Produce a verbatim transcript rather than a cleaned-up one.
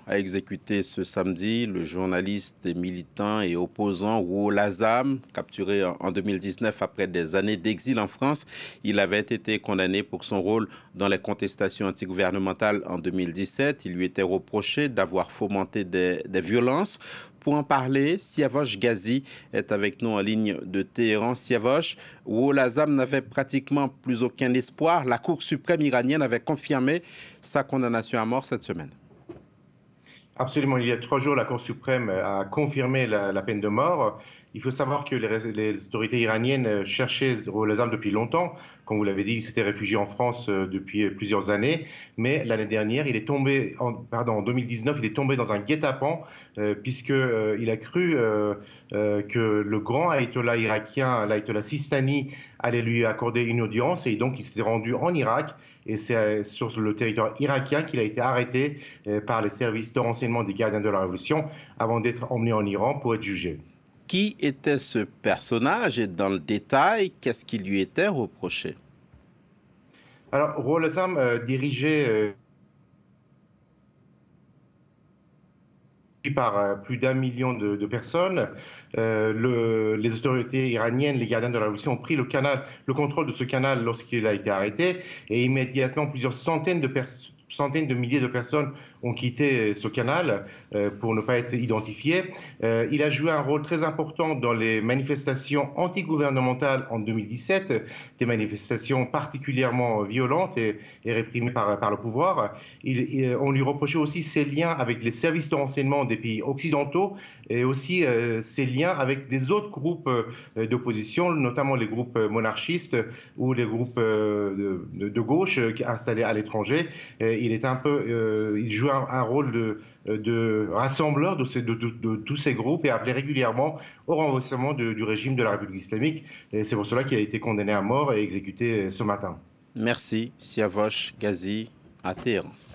a exécuté ce samedi le journaliste et militant et opposant Rouholh Azam, capturé en deux mille dix-neuf après des années d'exil en France. Il avait été condamné pour son rôle dans les contestations antigouvernementales en deux mille dix-sept. Il lui était reproché d'avoir fomenté des, des violences. Pour en parler, Siavosh Ghazi est avec nous en ligne de Téhéran. Siavosh, Rouholh Azam n'avait pratiquement plus aucun espoir. La Cour suprême iranienne avait confirmé sa condamnation à mort cette semaine. Absolument. Il y a trois jours, la Cour suprême a confirmé la, la peine de mort. Il faut savoir que les, les autorités iraniennes cherchaient Rouholh Azam depuis longtemps. Comme vous l'avez dit, il s'était réfugié en France depuis plusieurs années. Mais l'année dernière, il est tombé, en, pardon, en deux mille dix-neuf, il est tombé dans un guet-apens euh, puisqu'il euh, a cru euh, euh, que le grand ayatollah irakien, l'ayatollah Sistani, allait lui accorder une audience. Et donc, il s'était rendu en Irak. Et c'est sur le territoire irakien qu'il a été arrêté euh, par les services de renseignement des gardiens de la Révolution avant d'être emmené en Iran pour être jugé. Qui était ce personnage et dans le détail, qu'est-ce qui lui était reproché? Alors, Rouholh Azam euh, dirigeait euh, par euh, plus d'un million de, de personnes. Euh, le, les autorités iraniennes, les gardiens de la Révolution, ont pris le, canal, le contrôle de ce canal lorsqu'il a été arrêté et immédiatement plusieurs centaines de personnes centaines de milliers de personnes ont quitté ce canal euh, pour ne pas être identifiées. Euh, il a joué un rôle très important dans les manifestations antigouvernementales en deux mille dix-sept, des manifestations particulièrement violentes et, et réprimées par, par le pouvoir. Il, il, on lui reprochait aussi ses liens avec les services de renseignement des pays occidentaux et aussi euh, ses liens avec des autres groupes euh, d'opposition, notamment les groupes monarchistes ou les groupes euh, de, de gauche euh, installés à l'étranger. Il est un peu, euh, il joue un, un rôle de, de rassembleur de, ces, de, de, de tous ces groupes et appelé régulièrement au renversement de, du régime de la République islamique. Et c'est pour cela qu'il a été condamné à mort et exécuté ce matin. Merci, Siavosh Ghazi, à Téhéran.